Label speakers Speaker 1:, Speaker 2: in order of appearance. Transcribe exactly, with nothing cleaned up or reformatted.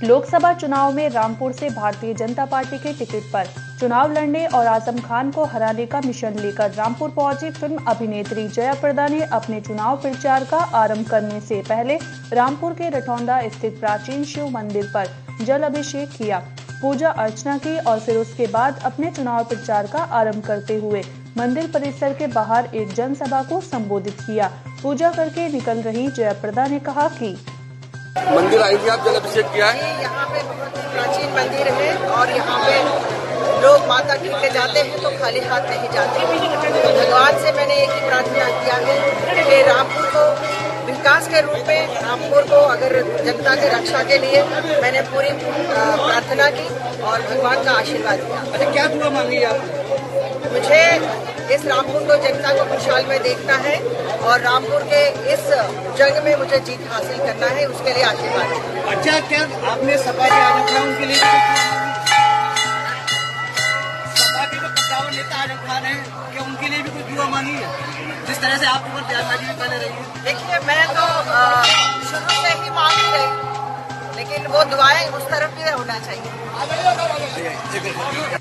Speaker 1: लोकसभा चुनाव में रामपुर से भारतीय जनता पार्टी के टिकट पर चुनाव लड़ने और आजम खान को हराने का मिशन लेकर रामपुर पहुंची फिल्म अभिनेत्री जया प्रदा ने अपने चुनाव प्रचार का आरंभ करने से पहले रामपुर के रटौंदा स्थित प्राचीन शिव मंदिर पर जल अभिषेक किया, पूजा अर्चना की और फिर उसके बाद अपने चुनाव प्रचार का आरंभ करते हुए मंदिर परिसर के बाहर एक जनसभा को संबोधित किया। पूजा करके निकल रही जया प्रदा ने कहा कि
Speaker 2: मंदिर आई थी, आप जल अभिषेक किया है।
Speaker 3: यहाँ पे बहुत ही प्राचीन मंदिर है और यहाँ पे लोग माता के लिए जाते हैं तो खाली हाथ नहीं जाते। तो भगवान से मैंने एक ही प्रार्थना किया है कि रामपुर को विकास के रूप में, रामपुर को अगर जनता की रक्षा के लिए मैंने पूरी प्रार्थना की और भगवान का आशीर्वाद दिया।
Speaker 2: अच्छा, क्या दुआ मांगी आप?
Speaker 3: मुझे इस रामपुर को जनता को खुशहाल में देखना है और रामपुर के इस जंग में मुझे जीत हासिल करना है, उसके लिए आशीर्वाद।
Speaker 2: अच्छा, क्या आपने सपा के आजम खान उनके लिए सपा के जो प्रस्ताव नेता आजम खान है, क्या उनके लिए भी कोई दुआ मांगी है? जिस तरह से आपके ऊपर बयानबाजी भी पहले रही है।
Speaker 3: देखिए, मैं तो शुरू से ही मांग रही, लेकिन वो दुआएं उस तरफ भी होना चाहिए।